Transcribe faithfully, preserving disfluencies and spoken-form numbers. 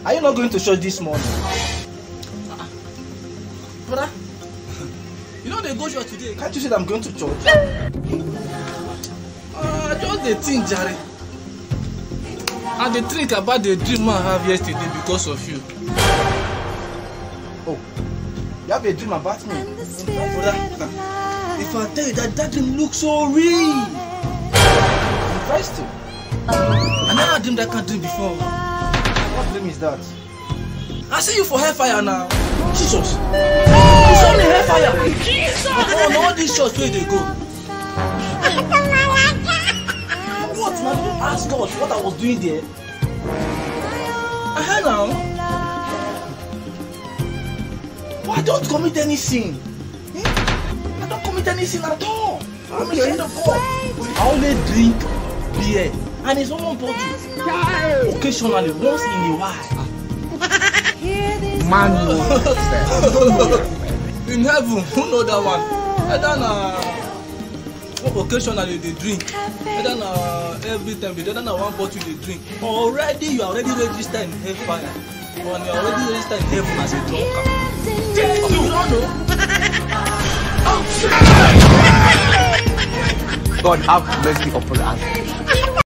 Are you not going to church this morning? Uh, brother, you know they go church today. Can't you say that I'm going to church? Uh, just the thing, Jerry. And the think about the dream I have yesterday because of you. Oh, you have a dream about me? Brother, if I tell you that that dream looks so real. Interesting. I never dreamed that kind of dream before. What dream is that? I see you for hellfire now. Jesus. You saw me hellfire. Jesus. Oh, no, all these shots where they go. What man? You ask God what I was doing there. I heard now. But I don't commit any sin. Eh? I don't commit any sin at all. I'm a child of God. I only drink beer. And it's one bottle. Occasionally, once in a while. Man. In heaven, who know that one? And then, uh, occasionally they drink. And then, uh, every time they don't know one bottle they drink. Already, you are already registered in hellfire. And you are already registered in heaven as a drunkard. You don't know? God have mercy upon us.